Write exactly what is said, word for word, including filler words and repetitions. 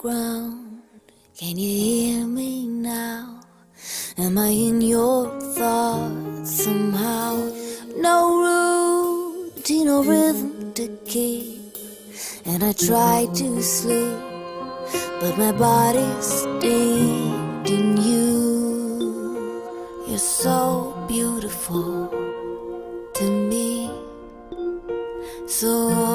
ground. Can you hear me now? Am I in your thoughts somehow? No routine or rhythm to keep, and I try to sleep, but my body's steeped in you. You're so beautiful to me, so